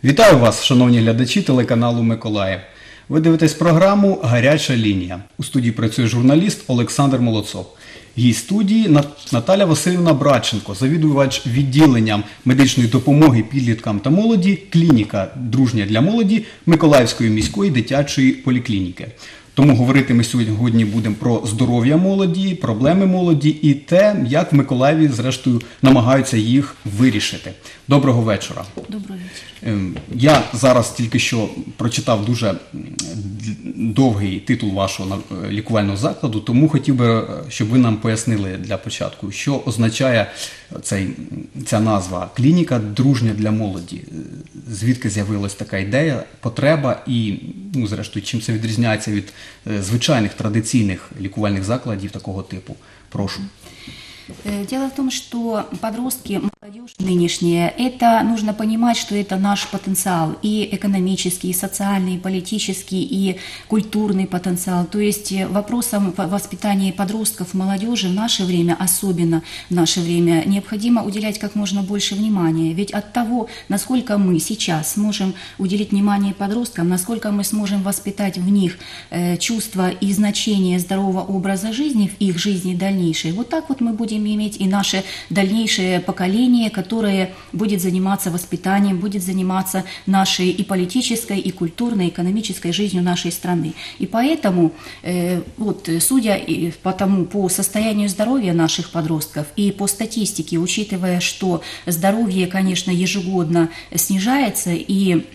Вітаю вас, шановні глядачі телеканалу Миколаїв. Ви дивитесь програму «Гаряча лінія». У студії працює журналіст Олександр Молодцов. Гість студії Наталя Васильівна Брадченко, завідувач відділенням медичної допомоги підліткам та молоді, клініка «Дружня для молоді» Миколаївської міської дитячої поліклініки. Тому говорити ми сьогодні будемо про здоров'я молоді, проблеми молоді і те, як в Миколаєві, зрештою, намагаються їх вирішити. Доброго вечора. Доброго вечора. Я зараз тільки що прочитав дуже довгий титул вашого лікувального закладу, тому хотів би, щоб ви нам пояснили для початку, що означає ця назва «Клініка дружня для молоді». Звідки з'явилась така ідея, потреба і, зрештою, чим це відрізняється від звичайних традиційних лікувальних закладів такого типу? Прошу. Дело в том, что подростки, молодежь нынешняя, это нужно понимать, что это наш потенциал, и экономический, и социальный, и политический, и культурный потенциал. То есть вопросам воспитания подростков, молодежи в наше время, особенно в наше время, необходимо уделять как можно больше внимания. Ведь от того, насколько мы сейчас сможем уделить внимание подросткам, насколько мы сможем воспитать в них чувство и значение здорового образа жизни в их жизни дальнейшей, вот так вот мы будем иметь и наше дальнейшее поколение, которое будет заниматься воспитанием, будет заниматься нашей и политической, и культурной, и экономической жизнью нашей страны. И поэтому, судя по состоянию здоровья наших подростков и по статистике, учитывая, что здоровье, конечно, ежегодно снижается, и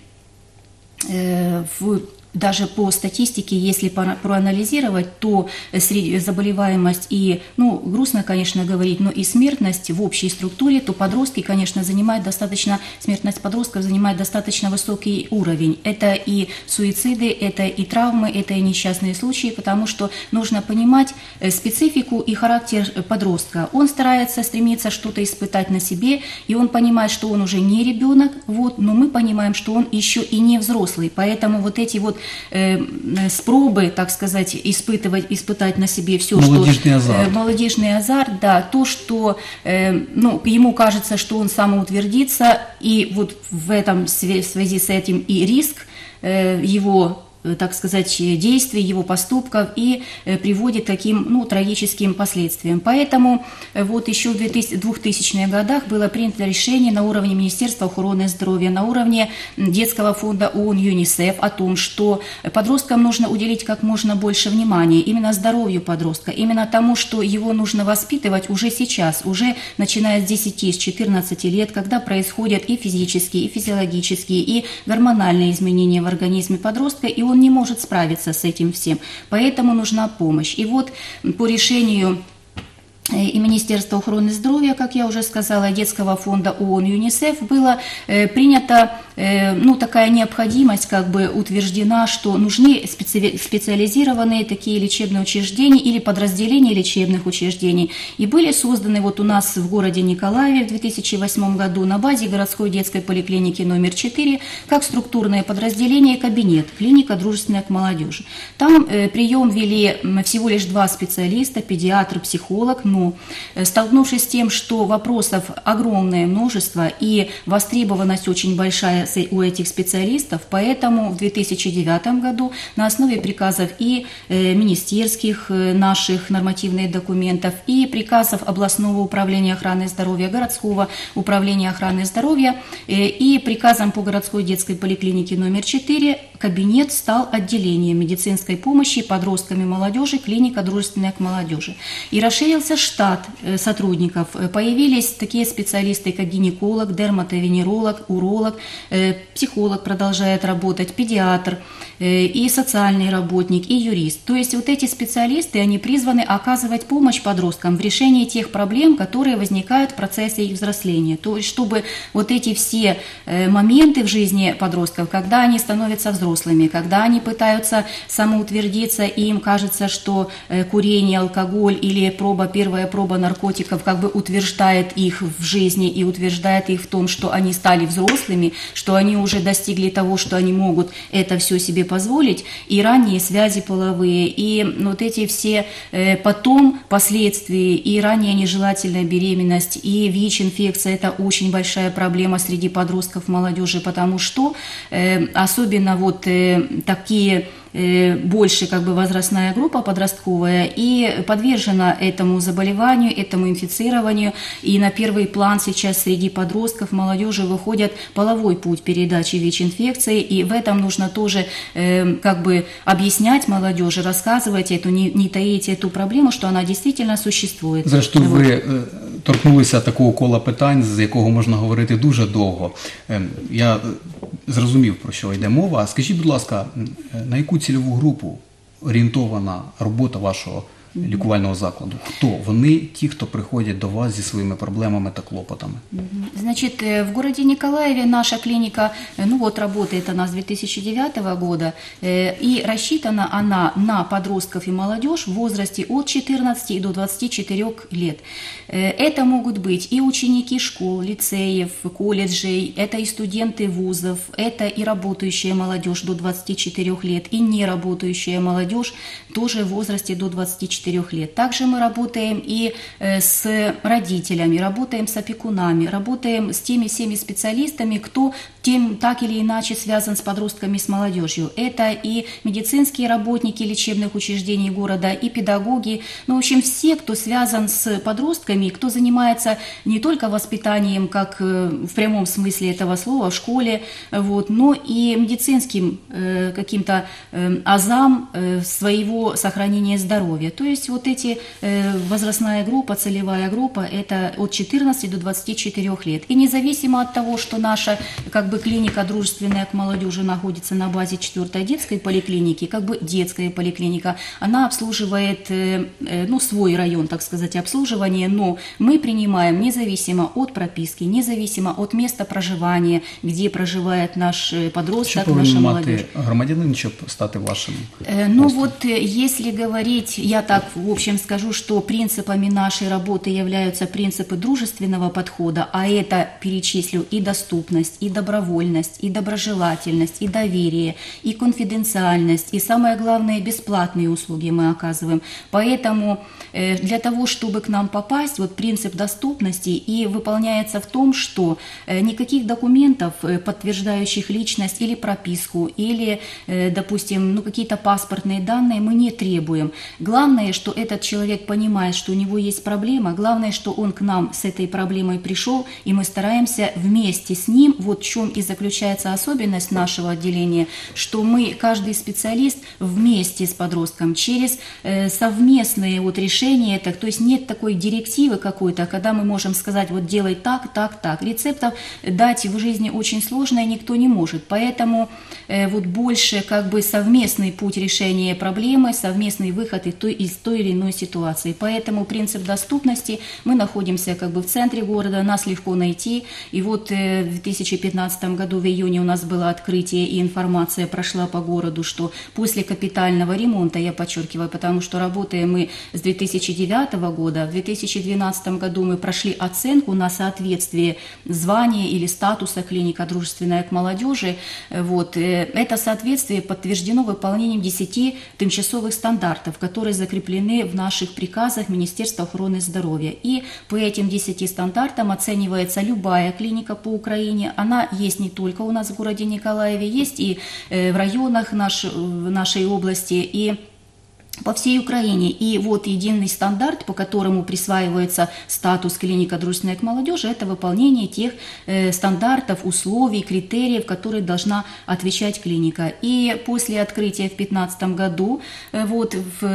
даже по статистике, если проанализировать, то заболеваемость и, грустно, конечно, говорить, но и смертность в общей структуре, то подростки, конечно, смертность подростков занимает достаточно высокий уровень. Это и суициды, это и травмы, это и несчастные случаи, потому что нужно понимать специфику и характер подростка. Он стремится что-то испытать на себе, и он понимает, что он уже не ребенок, но мы понимаем, что он еще и не взрослый, поэтому вот эти с пробы, так сказать, испытать на себе все, молодежный азарт, да, то, что ему кажется, что он самоутвердится, и вот в связи с этим и риск его, так сказать, действий, его поступков и приводит к таким, трагическим последствиям. Поэтому еще в 2000-х годах было принято решение на уровне Министерства охраны здоровья, на уровне детского фонда ООН ЮНИСЕФ о том, что подросткам нужно уделить как можно больше внимания именно здоровью подростка, именно тому, что его нужно воспитывать уже сейчас, уже начиная с 10-14 лет, когда происходят и физические, и физиологические, и гормональные изменения в организме подростка, и он не может справиться с этим всем. Поэтому нужна помощь. И вот по решению и Министерства охраны здоровья, как я уже сказала, детского фонда ООН ЮНИСЕФ было принято, такая необходимость утверждена, что нужны специализированные такие лечебные учреждения или подразделения лечебных учреждений. И были созданы у нас в городе Николаеве в 2008 году на базе городской детской поликлиники номер 4 как структурное подразделение кабинет, клиника дружественная к молодежи. Там прием вели всего лишь 2 специалиста, педиатр, психолог, столкнувшись с тем, что вопросов огромное множество и востребованность очень большая у этих специалистов, поэтому в 2009 году на основе приказов и министерских наших нормативных документов, и приказов областного управления охраны здоровья, городского управления охраны здоровья, и приказом по городской детской поликлинике номер 4 кабинет стал отделением медицинской помощи подросткам и молодежи, клиника дружественная к молодежи. И расширился штат сотрудников. Появились такие специалисты, как гинеколог, дерматовенеролог, уролог, психолог продолжает работать, педиатр, и социальный работник, и юрист. То есть вот эти специалисты, они призваны оказывать помощь подросткам в решении тех проблем, которые возникают в процессе их взросления. То есть чтобы вот эти все моменты в жизни подростков, когда они становятся взрослыми, когда они пытаются самоутвердиться, и им кажется, что курение, алкоголь или первая проба наркотиков утверждает их в жизни и утверждает их в том, что они стали взрослыми, что они уже достигли того, что они могут это все себе позволить и ранние связи половые, и вот эти все потом последствия, и ранняя нежелательная беременность, и ВИЧ-инфекция – это очень большая проблема среди подростков, молодежи, потому что особенно вот такие больше как бы возрастная группа подростковая и подвержена этому заболеванию, этому инфицированию. И на первый план сейчас среди подростков, молодежи выходит половой путь передачи ВИЧ-инфекции. И в этом нужно тоже как бы объяснять молодежи, рассказывать эту, не таить эту проблему, что она действительно существует. Зрештою, ви торкнулися такого кола питань, з якого можна говорити дуже довго. Я зрозумів, про що йде мова. Скажіть, будь ласка, на яку цільову групу орієнтована робота вашого лікувального закладу? Хто? Вони ті, хто приходять до вас зі своїми проблемами та клопотами? Значит, в городе Николаеве наша клиника, ну вот работает она с 2009 года, и рассчитана она на подростков и молодежь в возрасте от 14 до 24 лет. Это могут быть и ученики школ, лицеев, колледжей, это и студенты вузов, это и работающая молодежь до 24 лет, и не работающая молодежь тоже в возрасте до 24 лет. Также мы работаем и с родителями, работаем с опекунами, работаем с теми всеми специалистами, кто тем так или иначе связан с подростками, с молодежью. Это и медицинские работники лечебных учреждений города, и педагоги, ну, в общем, все, кто связан с подростками, кто занимается не только воспитанием, как в прямом смысле этого слова, в школе, вот, но и медицинским каким-то азам своего сохранения здоровья. То есть вот эти возрастная группа, целевая группа, это от 14 до 24 лет. И независимо от того, что наша как бы клиника дружественная к молодежи находится на базе 4-й детской поликлиники, как бы детская поликлиника, она обслуживает, ну, свой район, так сказать, обслуживания, но мы принимаем независимо от прописки, независимо от места проживания, где проживает наш подросток, Що наша повинен молодежь. мати громадянин, щоб стати вашим? Ну вот, если говорить, я так в общем скажу, что принципами нашей работы являются принципы дружественного подхода, а это, перечислю, и доступность, и добровольность, и доброжелательность, и доверие, и конфиденциальность, и самое главное, бесплатные услуги мы оказываем. Поэтому для того, чтобы к нам попасть, вот принцип доступности и выполняется в том, что никаких документов, подтверждающих личность или прописку, или, допустим, ну, какие-то паспортные данные мы не требуем. Главное, что этот человек понимает, что у него есть проблема, главное, что он к нам с этой проблемой пришел, и мы стараемся вместе с ним, вот в чем и заключается особенность нашего отделения, что мы, каждый специалист вместе с подростком через совместные вот решения, то есть нет такой директивы какой-то, когда мы можем сказать, вот делай так, так, так. Рецептов дать в жизни очень сложно, и никто не может. Поэтому вот больше как бы совместный путь решения проблемы, совместный выход из той или иной ситуации. Поэтому принцип доступности, мы находимся как бы в центре города, нас легко найти. И вот в 2015 году в июне у нас было открытие, и информация прошла по городу, что после капитального ремонта, я подчеркиваю, потому что работаем мы с 2009 года, в 2012 году мы прошли оценку на соответствие звания или статуса клиника дружественная к молодежи. Вот. Это соответствие подтверждено выполнением 10 тимчасовых стандартов, которые закреплены в наших приказах Министерства охраны здоровья. И по этим 10 стандартам оценивается любая клиника по Украине. Она есть не только у нас в городе Николаеве, есть и в районах нашей области, и по всей Украине. И вот единый стандарт, по которому присваивается статус клиника дружественная к молодежи, это выполнение тех стандартов, условий, критериев, которые должна отвечать клиника. И после открытия в 2015 году, вот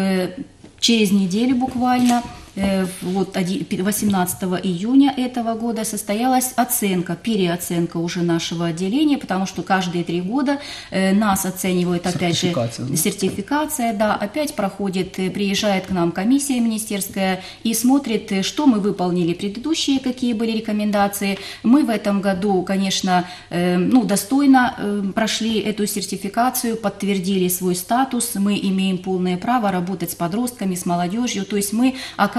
через неделю буквально, вот 18 июня этого года состоялась оценка, переоценка уже нашего отделения, потому что каждые 3 года нас оценивают, опять же, сертификация, да, опять проходит, приезжает к нам комиссия министерская и смотрит, что мы выполнили предыдущие, какие были рекомендации. Мы в этом году, конечно, ну, достойно прошли эту сертификацию, подтвердили свой статус, мы имеем полное право работать с подростками, с молодежью, то есть мы оказываем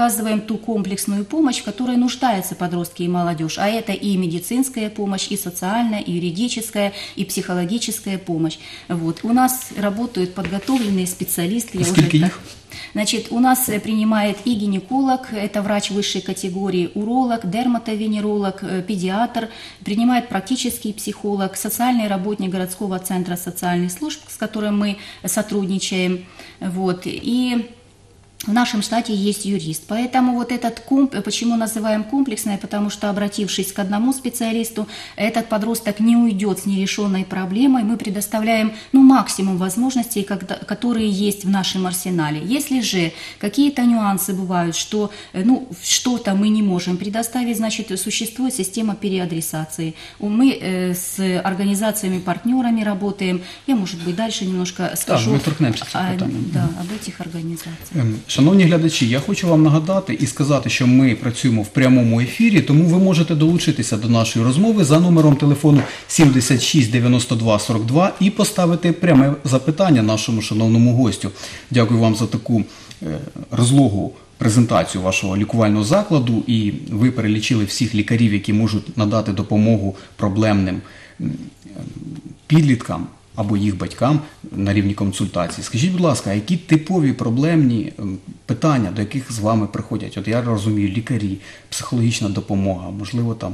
оказываем ту комплексную помощь, в которой нуждаются подростки и молодежь. А это и медицинская помощь, и социальная, и юридическая, и психологическая помощь. Вот. У нас работают подготовленные специалисты. Сколько их? Значит, у нас принимает и гинеколог, это врач высшей категории, уролог, дерматовенеролог, педиатр, принимает практический психолог, социальный работник городского центра социальных служб, с которым мы сотрудничаем. Вот. И в нашем штате есть юрист. Поэтому вот этот почему называем комплексное, потому что, обратившись к одному специалисту, этот подросток не уйдет с нерешенной проблемой. Мы предоставляем максимум возможностей, которые есть в нашем арсенале. Если же какие-то нюансы бывают, что что-то мы не можем предоставить, значит, существует система переадресации. Мы с организациями-партнерами работаем. Я, может быть, дальше немножко скажу ми торкнемося цього питання. об этих организациях. Шановні глядачі, я хочу вам нагадати і сказати, що ми працюємо в прямому ефірі, тому ви можете долучитися до нашої розмови за номером телефону 76 92 42 і поставити пряме запитання нашому шановному гостю. Дякую вам за таку розлогу презентацію вашого лікувального закладу, і ви перелічили всіх лікарів, які можуть надати допомогу проблемним підліткам або їх батькам на рівні консультації. Скажіть, будь ласка, які типові проблемні питання, до яких з вами приходять? От я розумію, лікарі, психологічна допомога, можливо, там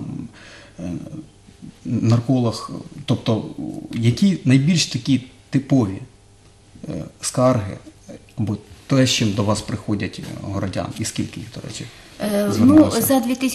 нарколог. Тобто, які найбільш такі типові скарги або те, з чим до вас приходять городян, і скільки їх, до речі? За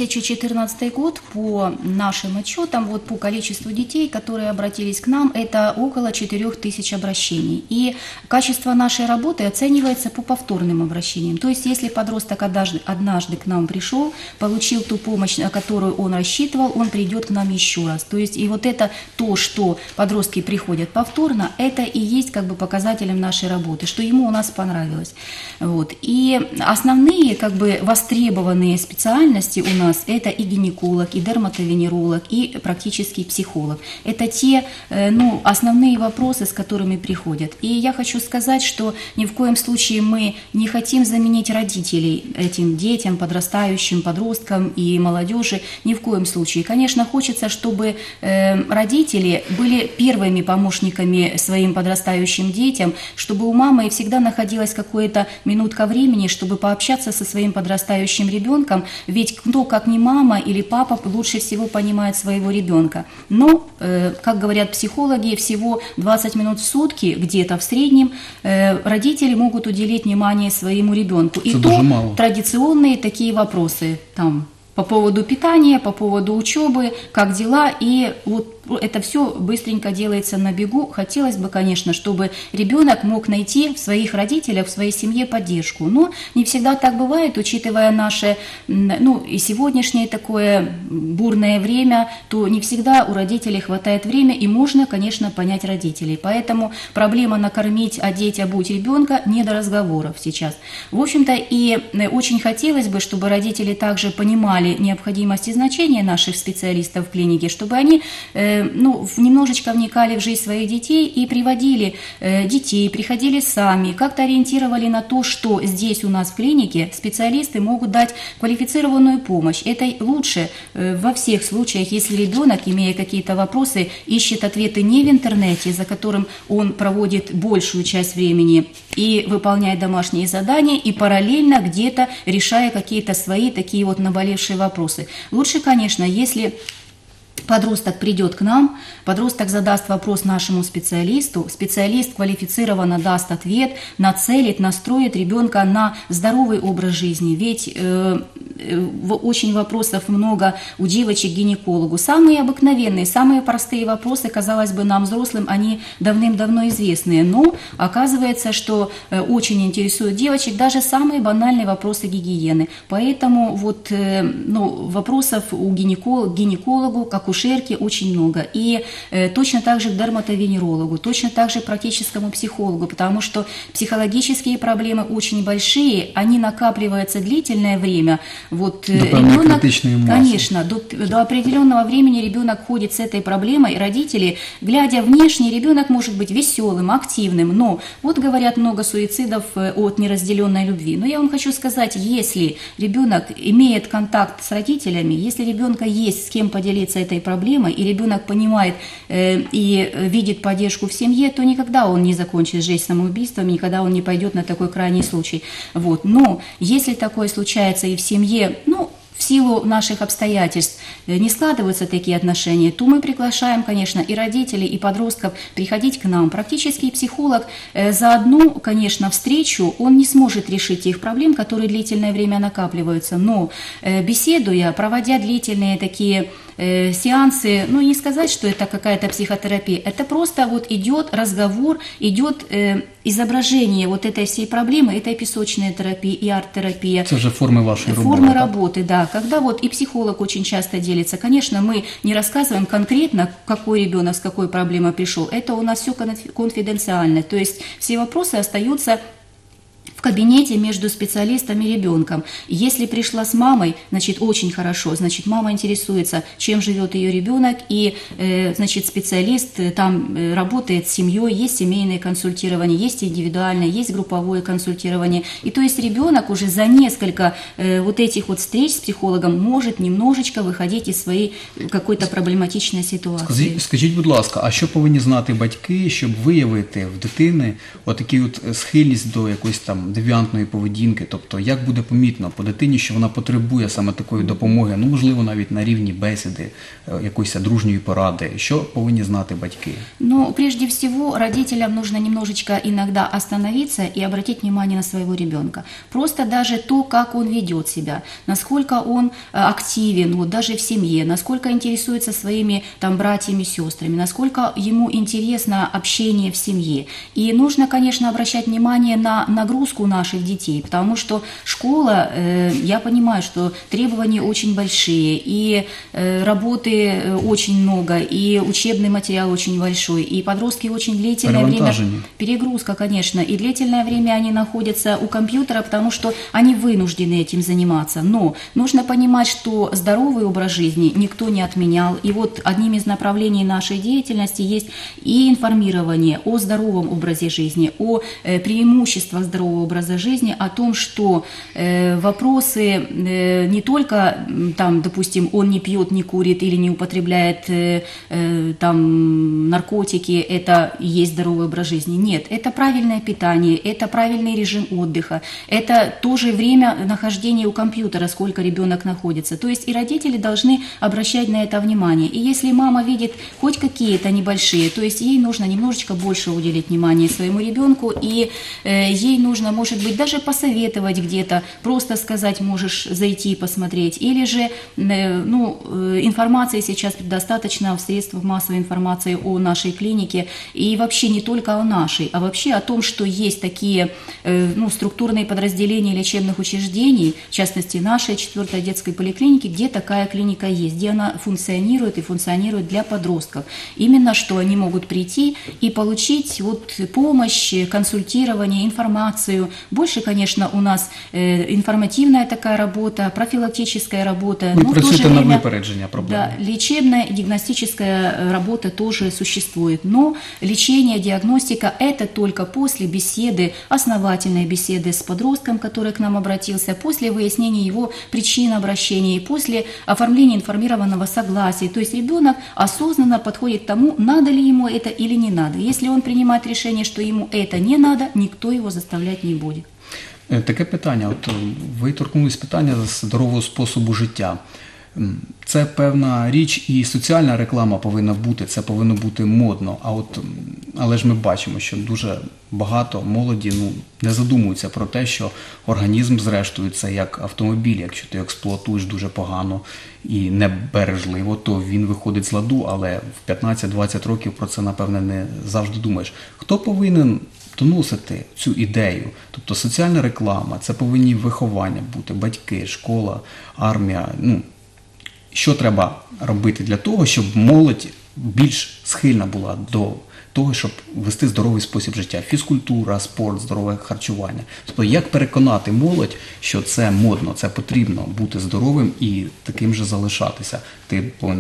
2014 год по нашим отчетам, по количеству детей, которые обратились к нам, это около 4000 обращений. И качество нашей работы оценивается по повторным обращениям. То есть, если подросток однажды к нам пришел, получил ту помощь, на которую он рассчитывал, он придет к нам еще раз. То есть, и вот это то, что подростки приходят повторно, это и есть показателем нашей работы, что ему у нас понравилось. Вот. И основные востребованные специальности у нас это и гинеколог, и дерматовенеролог, и практический психолог. Это те основные вопросы, с которыми приходят. И я хочу сказать, что ни в коем случае мы не хотим заменить родителей этим детям, подрастающим, подросткам и молодежи. Ни в коем случае. Конечно, хочется, чтобы родители были первыми помощниками своим подрастающим детям, чтобы у мамы всегда находилась какая-то минутка времени, чтобы пообщаться со своим подрастающим ребенком, ведь кто, как не мама или папа, лучше всего понимает своего ребенка. Но, как говорят психологи, всего 20 минут в сутки, где-то в среднем, родители могут уделить внимание своему ребенку. И то традиционные такие вопросы, по поводу питания, по поводу учебы, как дела, и это все быстренько делается на бегу. Хотелось бы, конечно, чтобы ребенок мог найти в своих родителях, в своей семье поддержку. Но не всегда так бывает, учитывая наше, и сегодняшнее такое бурное время, то не всегда у родителей хватает времени, и можно, конечно, понять родителей. Поэтому проблема накормить, одеть, обуть ребенка не до разговоров сейчас. В общем-то, и очень хотелось бы, чтобы родители также понимали необходимость и значение наших специалистов в клинике, чтобы они немножечко вникали в жизнь своих детей и приводили детей, приходили сами, как-то ориентировали на то, что здесь у нас в клинике специалисты могут дать квалифицированную помощь. Это лучше во всех случаях, если ребенок, имея какие-то вопросы, ищет ответы не в интернете, за которым он проводит большую часть времени и выполняет домашние задания, и параллельно где-то решая какие-то свои такие наболевшие вопросы. Лучше, конечно, если подросток придет к нам, подросток задаст вопрос нашему специалисту, специалист квалифицированно даст ответ, нацелит, настроит ребенка на здоровый образ жизни. Ведь очень вопросов много у девочек к гинекологу. Самые обыкновенные, самые простые вопросы, казалось бы, нам, взрослым, они давным-давно известные. Но оказывается, что очень интересуют девочек даже самые банальные вопросы гигиены. Поэтому вопросов у гинекологу, к акушеру, акушерке очень много. И точно так же к дерматовенерологу, точно так же к практическому психологу, потому что психологические проблемы очень большие, они накапливаются длительное время. Вот ребенок, конечно, до определенного времени ребенок ходит с этой проблемой, родители, глядя внешне, ребенок может быть веселым, активным, но вот говорят много суицидов от неразделенной любви. Но я вам хочу сказать, если ребенок имеет контакт с родителями, если ребенка есть с кем поделиться этой проблемой, и ребенок понимает и видит поддержку в семье, то никогда он не закончит жизнь самоубийством, никогда он не пойдет на такой крайний случай. Вот. Но если такое случается и в семье, в силу наших обстоятельств не складываются такие отношения, то мы приглашаем, конечно, и родителей, и подростков приходить к нам. Практический психолог за одну, конечно, встречу, он не сможет решить тех проблем, которые длительное время накапливаются, но беседуя, проводя длительные такие сеансы, не сказать, что это какая-то психотерапия, это просто вот идет разговор, идет изображение вот этой всей проблемы, это и песочная терапия, и арт-терапия. Это же формы вашей работы. Формы работы, да. Когда вот и психолог очень часто делится, конечно, мы не рассказываем конкретно, какой ребенок с какой проблемой пришел, это у нас все конфиденциально, то есть все вопросы остаются в кабинете между специалистом и ребенком. Если пришла с мамой, значит, очень хорошо, значит, мама интересуется, чем живет ее ребенок, и, значит, специалист там работает с семьей, есть семейное консультирование, есть индивидуальное, есть групповое консультирование. И то есть ребенок уже за несколько вот этих вот встреч с психологом может немножечко выходить із своєї какой-то проблематичної ситуації. Скажіть, будь ласка, а що повинні знати батьки, щоб виявити в дитини отакі от схильність до якоїсь там девіантної поведінки, тобто як буде помітно по дитині, що вона потребує саме такої допомоги, можливо, навіть на рівні бесіди, якоїсь дружньої поради, що повинні знати батьки? Прежде всего, родителям нужно немножечко иногда остановиться и обратить внимание на своего ребенка. Просто даже то, как он ведет себя, насколько он активен, вот даже в семье, насколько интересуется своими там братьями, сестрами, насколько ему интересно общение в семье. И нужно, конечно, обращать внимание на нагрузку наших детей, потому что школа, я понимаю, что требования очень большие, и работы очень много, и учебный материал очень большой, и подростки очень длительное время... Перегрузка, конечно, и длительное время они находятся у компьютера, потому что они вынуждены этим заниматься. Но нужно понимать, что здоровый образ жизни никто не отменял, и вот одним из направлений нашей деятельности есть и информирование о здоровом образе жизни, о преимуществах здорового образа жизни, о том, что вопросы не только, там, допустим, он не пьет, не курит или не употребляет там наркотики, это и есть здоровый образ жизни. Нет, это правильное питание, это правильный режим отдыха, это тоже время нахождения у компьютера, сколько ребенок находится. То есть и родители должны обращать на это внимание. И если мама видит хоть какие-то небольшие, то есть ей нужно немножечко больше уделить внимание своему ребенку, и ей нужно, может быть, даже посоветовать где-то, просто сказать, можешь зайти и посмотреть. Или же, информации сейчас достаточно в средствах массовой информации о нашей клинике, и вообще не только о нашей, а вообще о том, что есть такие структурные подразделения лечебных учреждений, в частности, нашей 4-й детской поликлиники, где такая клиника есть, где она функционирует и функционирует для подростков. Именно что они могут прийти и получить помощь, консультирование, информацию. Больше, конечно, у нас информативная такая работа, профилактическая работа. Вы працюєте на випередження проблем. Да, лечебная диагностическая работа тоже существует, но лечение, диагностика – это только после беседы, основательной беседы с подростком, который к нам обратился, после выяснения его причин обращения и после оформления информированного согласия. То есть ребенок осознанно подходит к тому, надо ли ему это или не надо. Если он принимает решение, что ему это не надо, никто его заставлять не будет. Таке питання. Ви торкнулись питання здорового способу життя. Це певна річ, і соціальна реклама повинна бути, це повинно бути модно. Але ж ми бачимо, що дуже багато молоді не задумуються про те, що організм, зрештою, це як автомобіль. Якщо ти експлуатуєш дуже погано і небережливо, то він виходить з ладу, але в 15-20 років про це, напевне, не завжди думаєш. Хто повинен доносити цю ідею? Тобто соціальна реклама, це повинні виховання бути, батьки, школа, армія, що треба робити для того, щоб молодь більш схильна була до того, щоб вести здоровий спосіб життя? Фізкультура, спорт, здорове харчування. Тобто, як переконати молодь, що це модно, це потрібно бути здоровим і таким же залишатися? Ти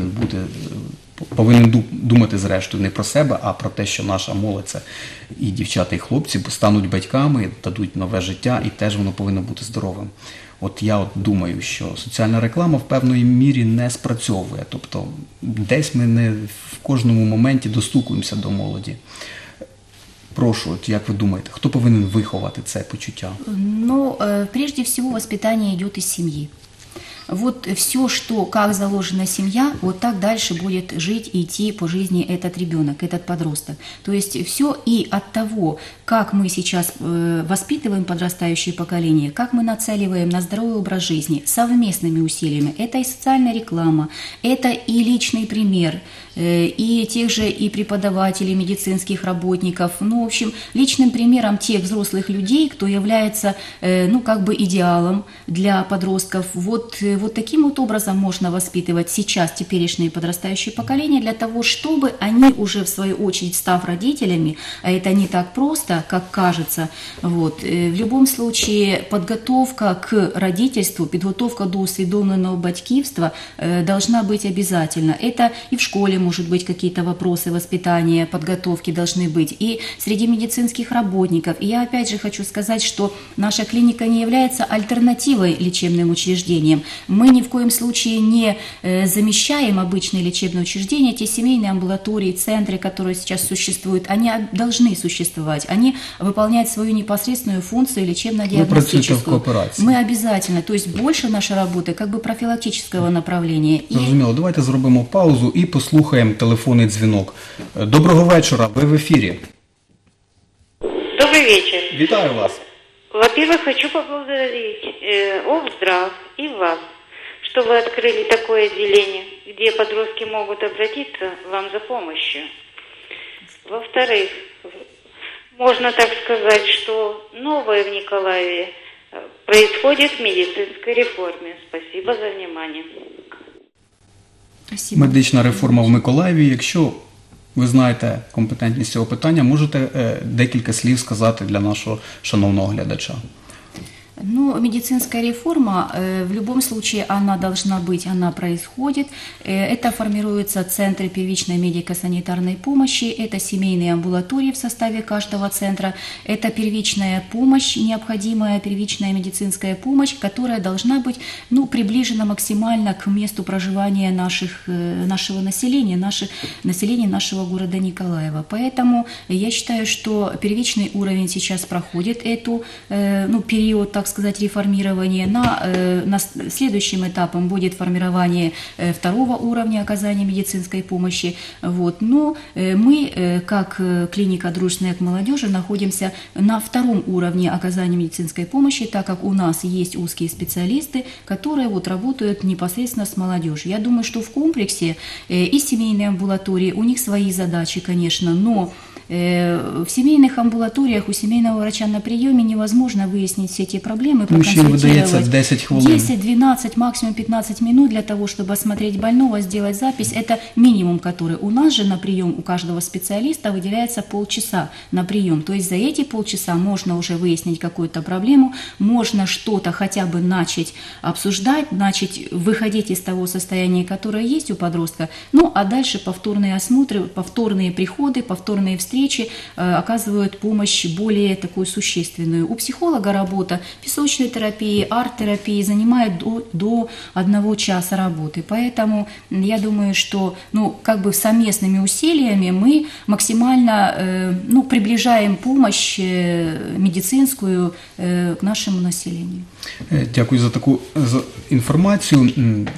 повинен думати, зрештою, не про себе, а про те, що наша молодь, це і дівчата, і хлопці стануть батьками, дадуть нове життя, і теж воно повинно бути здоровим. От я думаю, що соціальна реклама в певної мірі не спрацьовує. Тобто десь ми не в кожному моменті достукуємося до молоді. Прошу, от як ви думаєте, хто повинен виховати це почуття? Ну, прежде всего, воспитание идет из семьи. Вот все, что, как заложена семья, вот так дальше будет жить и идти по жизни этот ребенок, этот подросток. То есть все и от того, как мы сейчас воспитываем подрастающее поколение, как мы нацеливаем на здоровый образ жизни совместными усилиями. Это и социальная реклама, это и личный пример, и тех же и преподавателей, медицинских работников. Ну, в общем, личным примером тех взрослых людей, кто является, ну, как бы идеалом для подростков. Вот таким вот образом можно воспитывать сейчас теперешнее подрастающее поколение для того, чтобы они уже в свою очередь, став родителями, а это не так просто, как кажется, вот, в любом случае подготовка к родительству, подготовка до усведомленного батьківства должна быть обязательно. Это и в школе, может быть, какие-то вопросы воспитания, подготовки должны быть, и среди медицинских работников. И я опять же хочу сказать, что наша клиника не является альтернативой лечебным учреждениям. Мы ни в коем случае не замещаем обычные лечебные учреждения, те семейные амбулатории, центры, которые сейчас существуют, они должны существовать, они выполняют свою непосредственную функцию лечебно-диагностическую. Мы обязательно, то есть больше наша работа как бы профилактического направления. Зрозуміло, давайте зробимо паузу і послухаємо телефонний дзвінок. Доброго вечора, ви в ефірі. Добрый вечер. Вітаю вас. Во-первых, хочу поблагодарить Облздрав и вас, что вы открыли такое отделение, где подростки могут обратиться вам за помощью. Во-вторых, можно так сказать, что новое в Николаеве происходит в медицинской реформе. Спасибо за внимание. Спасибо. Медична реформа в Миколаєві. Якщо ви знаєте компетентність цього питання, можете декілька слів сказати для нашого шановного глядача? Ну, медицинская реформа, в любом случае, она должна быть, она происходит. Это формируются центры первичной медико-санитарной помощи, это семейные амбулатории в составе каждого центра, это первичная помощь, необходимая первичная медицинская помощь, которая должна быть, ну, приближена максимально к месту проживания нашего населения, населения нашего города Николаева. Поэтому я считаю, что первичный уровень сейчас проходит эту, ну, период, так сказать, реформирование. Следующим этапом будет формирование второго уровня оказания медицинской помощи. Вот. Но мы, как клиника «Дружественная к молодежи», находимся на втором уровне оказания медицинской помощи, так как у нас есть узкие специалисты, которые вот работают непосредственно с молодежью. Я думаю, что в комплексе и семейные амбулатории, у них свои задачи, конечно, но в семейных амбулаториях у семейного врача на приеме невозможно выяснить все эти проблемы, проконсультировать 10 хвилин. 10-12, максимум 15 минут для того, чтобы осмотреть больного, сделать запись. Это минимум, который у нас же на прием у каждого специалиста выделяется полчаса на прием. То есть за эти полчаса можно уже выяснить какую-то проблему, можно что-то хотя бы начать обсуждать, начать выходить из того состояния, которое есть у подростка. Ну, а дальше повторные осмотры, повторные приходы, повторные встречи оказывают помощь более такую существенную. У психолога работа песочной терапии, арт-терапии занимает до 1 часа работы. Поэтому я думаю, что, ну, как бы совместными усилиями мы максимально, ну, приближаем помощь медицинскую к нашему населению. Дякую за таку інформацію.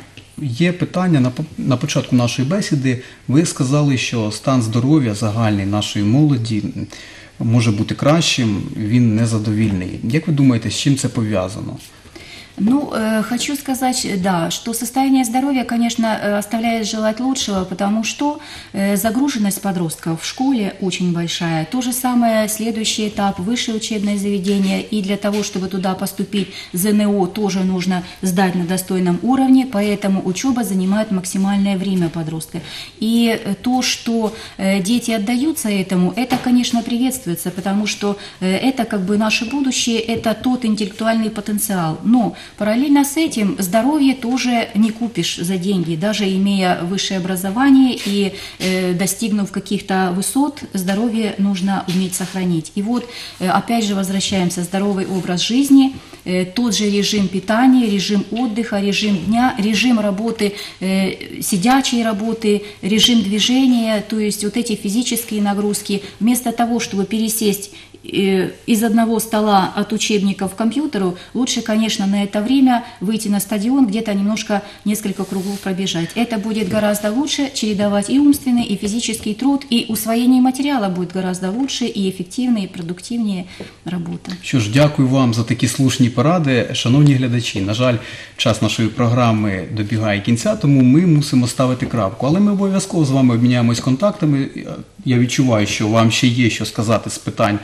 Є питання на початку нашої бесіди. Ви сказали, що стан здоров'я загальний нашої молоді може бути кращим, він незадовільний. Як ви думаєте, з чим це пов'язано? Ну, хочу сказать, да, что состояние здоровья, конечно, оставляет желать лучшего, потому что загруженность подростков в школе очень большая. То же самое следующий этап – высшее учебное заведение, и для того, чтобы туда поступить, ЗНО тоже нужно сдать на достойном уровне, поэтому учеба занимает максимальное время подростка. И то, что дети отдаются этому, это, конечно, приветствуется, потому что это как бы наше будущее, это тот интеллектуальный потенциал. Но параллельно с этим здоровье тоже не купишь за деньги, даже имея высшее образование и достигнув каких-то высот, здоровье нужно уметь сохранить. И вот, опять же, возвращаемся, здоровый образ жизни, тот же режим питания, режим отдыха, режим дня, режим работы, сидячей работы, режим движения, то есть вот эти физические нагрузки, вместо того, чтобы пересесть из одного стола от учебников к компьютеру, лучше, конечно, на это время выйти на стадион, где-то немножко, несколько кругов пробежать. Это будет гораздо лучше, чередовать и умственный, и физический труд, и усвоение материала будет гораздо лучше, и эффективнее, и продуктивнее робота. Що ж, дякую вам за такі слушні поради. Шановні глядачі, на жаль, час нашої програми добігає кінця, тому ми мусимо ставити крапку. Але ми обов'язково з вами обміняємось контактами. Я відчуваю, що вам ще є що сказати з питань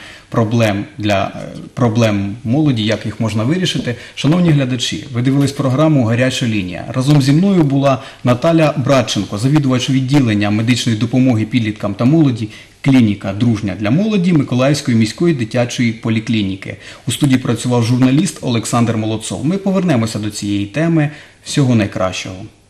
проблем молоді, як їх можна вирішити. Шановні глядачі, ви дивились програму «Гаряча лінія». Разом зі мною була Наталя Братченко, завідувач відділення медичної допомоги підліткам та молоді, клініка «Дружня для молоді» Миколаївської міської дитячої поліклініки. У студії працював журналіст Олександр Молодцов. Ми повернемося до цієї теми. Всього найкращого.